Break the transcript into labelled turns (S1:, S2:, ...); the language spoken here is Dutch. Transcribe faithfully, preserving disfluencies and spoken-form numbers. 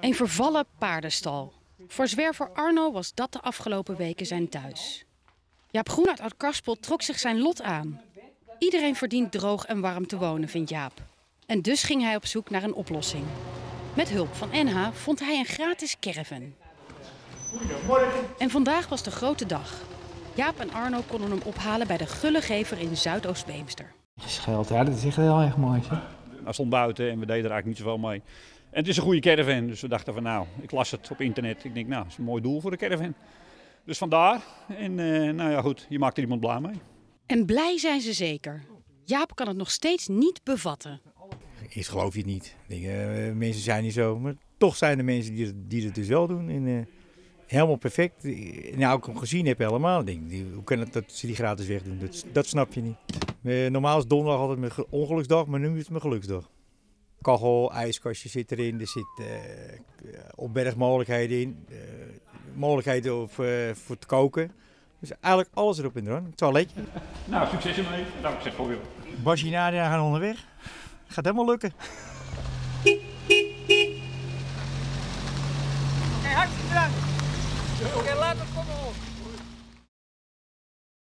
S1: Een vervallen paardenstal. Voor zwerver Arno was dat de afgelopen weken zijn thuis. Jaap Groen uit Oud-Karspel trok zich zijn lot aan. Iedereen verdient droog en warm te wonen, vindt Jaap. En dus ging hij op zoek naar een oplossing. Met hulp van N H vond hij een gratis caravan.
S2: Goedemorgen.
S1: En vandaag was de grote dag. Jaap en Arno konden hem ophalen bij de Gullegever in Zuidoost-Beemster.
S3: Je scheldt, ja, dat is echt heel erg mooi. Hè?
S2: Hij stond buiten en we deden er eigenlijk niet zoveel mee. En het is een goede caravan, dus we dachten van nou, ik las het op internet. Ik denk nou, dat is een mooi doel voor de caravan. Dus vandaar. En uh, nou ja goed, je maakt er iemand blij mee.
S1: En blij zijn ze zeker. Jaap kan het nog steeds niet bevatten.
S4: Eerst geloof je het niet. Ik denk, uh, mensen zijn niet zo, maar toch zijn er mensen die het, die het dus wel doen. En, uh, helemaal perfect. Nou, ik hem gezien heb helemaal. Ik denk, die, hoe kan het dat ze die gratis wegdoen? Dat, dat snap je niet. Uh, normaal is donderdag altijd mijn ongeluksdag, maar nu is het mijn geluksdag. Kachel, ijskastje zit erin, er zit uh, opbergmogelijkheden in, uh, mogelijkheden of, uh, voor het koken. Dus eigenlijk alles erop en eraan. Het toiletje.
S2: Nou, succes ermee. Nou, ik zeg voor je.
S4: Basje en Nadia gaan onderweg. Gaat helemaal lukken.
S5: Oké, hartstikke bedankt. Oké, later, kom op.